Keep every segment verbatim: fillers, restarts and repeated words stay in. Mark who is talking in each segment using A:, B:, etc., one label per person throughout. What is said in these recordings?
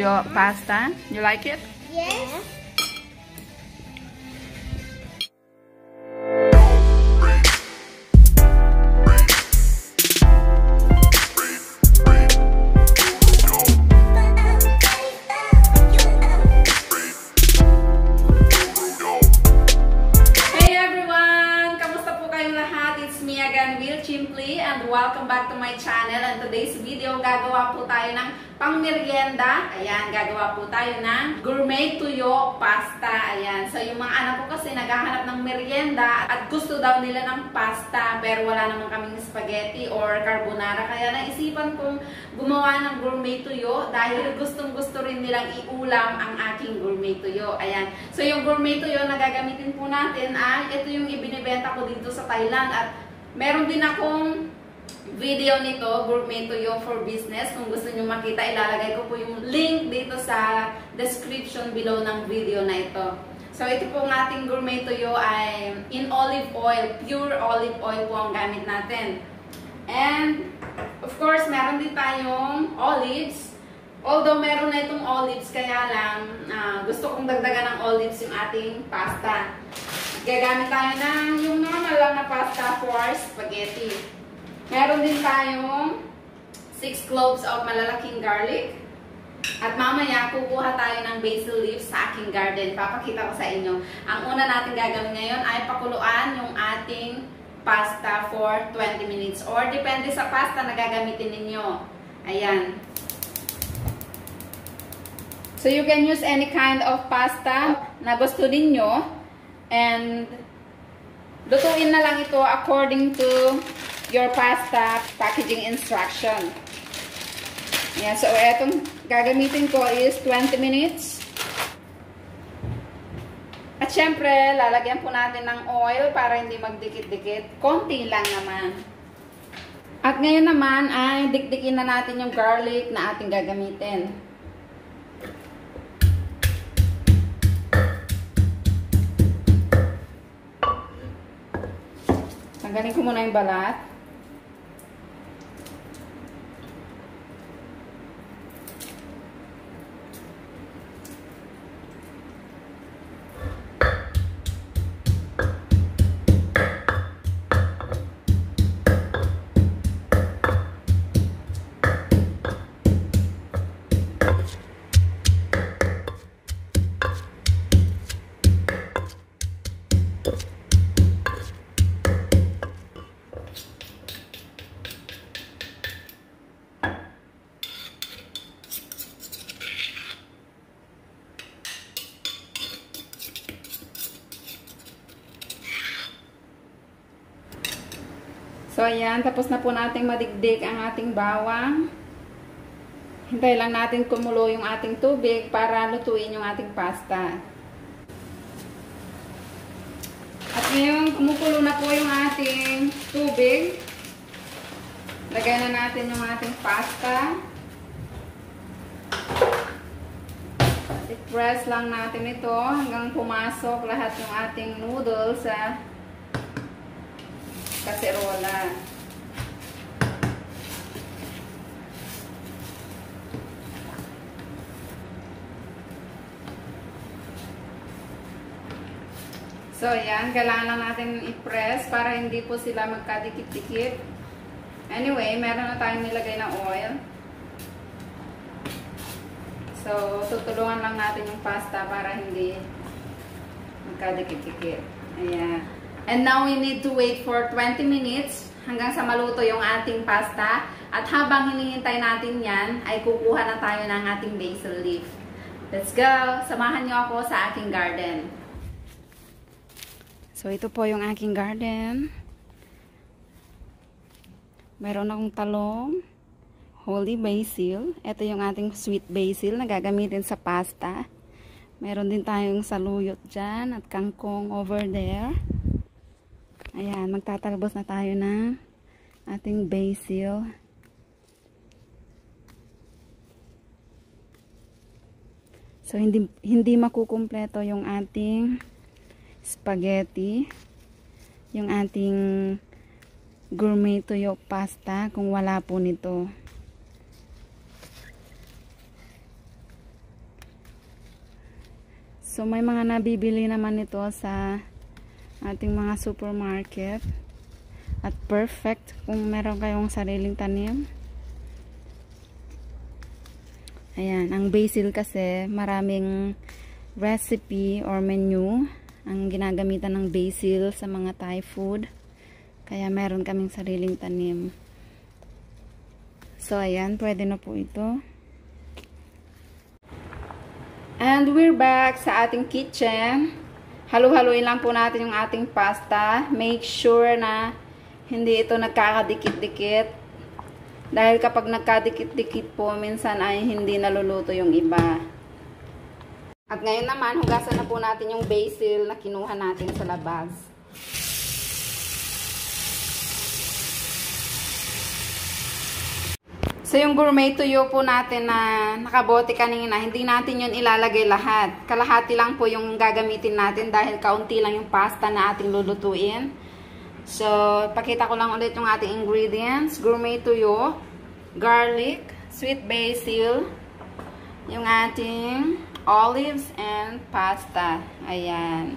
A: tuyo pasta. You like it?
B: Yes.
A: Welcome back to my channel, and today's video gagawa po tayo ng pang-merienda. Ayan, gagawa po tayo ng gourmet tuyo pasta. Ayan, so yung mga anak ko kasi naghahanap ng merienda at gusto daw nila ng pasta pero wala naman kaming spaghetti or carbonara, kaya naisipan kong gumawa ng gourmet tuyo dahil gustong gusto rin nilang iulam ang aking gourmet tuyo. Ayan, so yung gourmet tuyo na gagamitin po natin ay ito yung ibinibenta ko dito sa Thailand, at meron din akong video nito, gourmet tuyo for business. Kung gusto nyo makita, ilalagay ko po yung link dito sa description below ng video na ito. So ito po ng ating gourmet tuyo ay in olive oil, pure olive oil po ang gamit natin. And of course, meron din tayong olives. Although meron na itong olives, kaya lang uh, gusto kong dagdagan ng olives yung ating pasta. Gagamit tayo ng yung normal lang na pasta for spaghetti. Meron din tayong six cloves of malalaking garlic. At mamaya, kukuha tayo ng basil leaves sa aking garden. Papakita ko sa inyo. Ang una natin gagawin ngayon ay pakuluan yung ating pasta for twenty minutes. Or depende sa pasta na gagamitin ninyo. Ayan. So you can use any kind of pasta na gusto ninyo. And lutuin na lang ito according to your pasta packaging instruction. Ayan, so etong gagamitin ko is twenty minutes. At syempre, lalagyan po natin ng oil para hindi magdikit-dikit. Konti lang naman. At ngayon naman ay dikdikin na natin yung garlic na ating gagamitin. Tanggalin ko muna yung balat. So, ayan. Tapos na po nating madigdig ang ating bawang. Hintay lang natin kumulo yung ating tubig para lutuin yung ating pasta. At ngayon, kumukulo na po yung ating tubig. Lagay na natin yung ating pasta. I-press lang natin ito hanggang pumasok lahat yung ating noodles sa kaserola. So, yan. Kailangan lang natin i-press para hindi po sila magkadikit-dikit. Anyway, meron na tayong nilagay na oil. So, tutulungan lang natin yung pasta para hindi magkadikit-dikit. Ayan. And now, we need to wait for twenty minutes hanggang sa maluto yung ating pasta. At habang hinihintay natin yan, ay kukuha na tayo ng ating basil leaf. Let's go! Samahan nyo ako sa aking garden. So, ito po yung aking garden. Meron akong talong, holy basil. Ito yung ating sweet basil na gagamitin sa pasta. Meron din tayong saluyot dyan at kangkong over there. Ayan, magtatalbos na tayo ng ating basil. So, hindi, hindi makukumpleto yung ating spaghetti, yung ating gourmet tuyo pasta kung wala po nito. So, may mga nabibili naman ito sa ating mga supermarket. At perfect kung meron kayong sariling tanim. Ayan, ang basil kasi maraming recipe or menu ang ginagamitan ng basil sa mga Thai food. Kaya meron kaming sariling tanim. So, ayan, pwede na po ito. And we're back sa ating kitchen. Halu-haluin lang po natin yung ating pasta. Make sure na hindi ito nagkakadikit-dikit. Dahil kapag nagkadikit-dikit po, minsan ay hindi naluluto yung iba. At ngayon naman, hugasan na po natin yung basil na kinuha natin sa labas. So, yung gourmet tuyo po natin na nakabote kanina, hindi natin yun ilalagay lahat. Kalahati lang po yung gagamitin natin dahil kaunti lang yung pasta na ating lulutuin. So, pakita ko lang ulit yung ating ingredients. Gourmet tuyo, garlic, sweet basil, yung ating olives, and pasta. Ayan.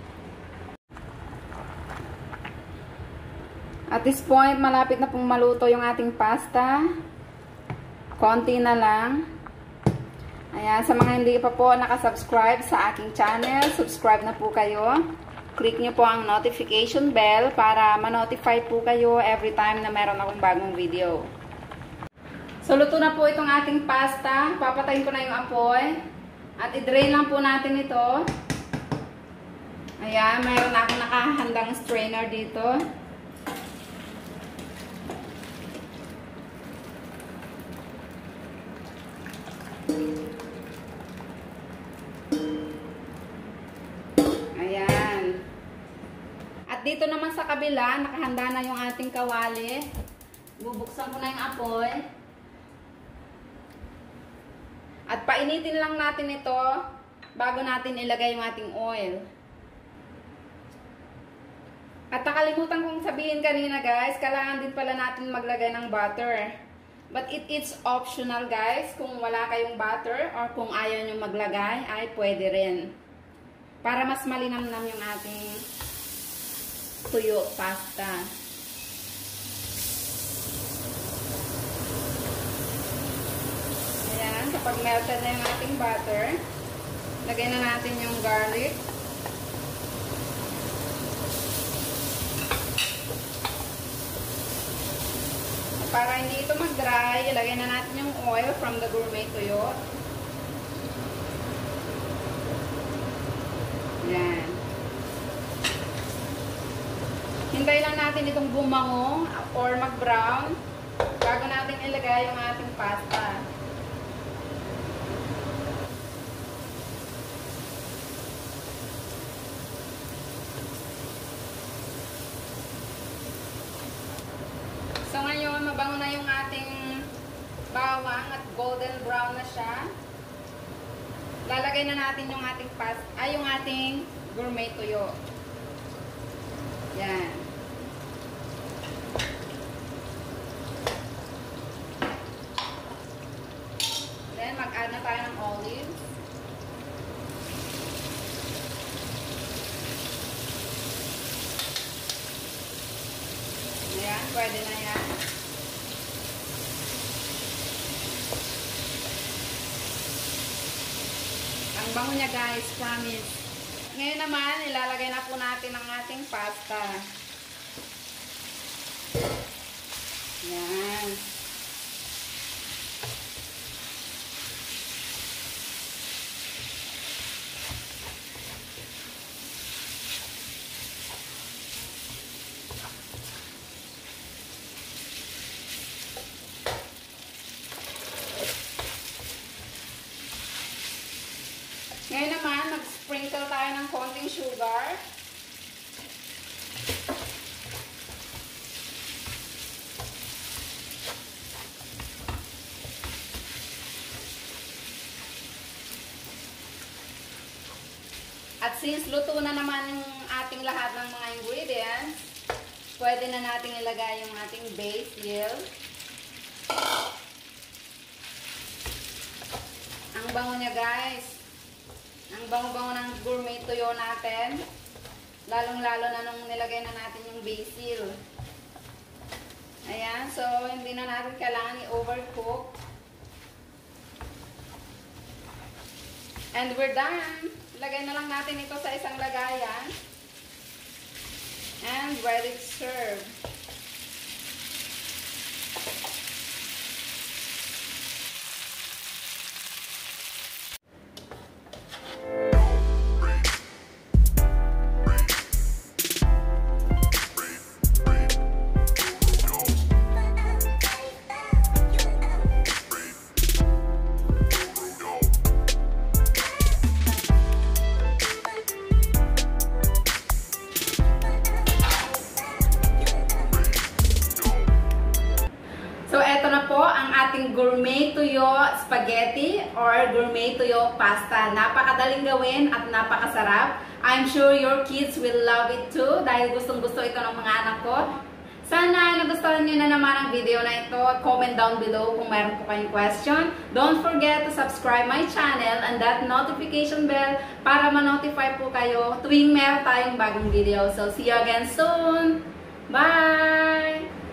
A: At this point, malapit na pong maluto yung ating pasta. Konti na lang. Ayan, sa mga hindi pa po nakasubscribe sa aking channel, subscribe na po kayo. Click nyo po ang notification bell para ma-notify po kayo every time na meron akong bagong video. So, luto na po itong ating pasta. Papatayin ko na yung apoy. At i-drain lang po natin ito. Ayan, mayroon na akong nakahandang strainer dito. Ayan. At dito naman sa kabila, nakahanda na yung ating kawali. Bubuksan ko na yung apoy. At painitin lang natin ito bago natin ilagay yung ating oil. At nakalimutan kong sabihin kanina guys, kailangan din pala natin maglagay ng butter. But it is optional guys. Kung wala kayong butter or kung ayaw nyo maglagay, ay pwede rin. Para mas malinamnam yung ating tuyo pasta. Ayan, kapag melted na yung ating butter, lagay na natin yung garlic. Para hindi ito mag-dry, ilagay na natin yung oil from the gourmet tuyo. Yan. Hintay lang natin itong bumango or mag-brown bago natin ilagay yung ating pasta. So ngayon, mabango na yung ating bawang at golden brown na siya. Lalagay na natin yung ating pasta, ay yung ating gourmet tuyo. Yan. Then mag-add na tayo ng olives. Ayan, pwede na yan. Ang bango niya guys, promise. Ngayon naman, ilalagay na po natin ang ating pasta. Yan. Ngayon naman, mag-sprinkle tayo ng konting sugar. At since luto na naman yung ating lahat ng mga ingredients, pwede na natin ilagay yung ating basil. Ang bango niya guys. Ang bango-bango ng gourmet tuyo natin. Lalong-lalo na nung nilagay na natin yung basil. Ayan, so hindi na natin kailangan i-overcook. And we're done. Lagay na lang natin ito sa isang lagayan. And ready to serve. So, eto na po ang ating gourmet tuyo spaghetti or gourmet tuyo pasta. Napakadaling gawin at napakasarap. I'm sure your kids will love it too dahil gustong-gusto ito ng mga anak ko. Sana nagustuhan nyo na naman ang video na ito. Comment down below kung meron po kayong question. Don't forget to subscribe my channel and that notification bell para ma-notify po kayo tuwing meron tayong bagong video. So, see you again soon! Bye!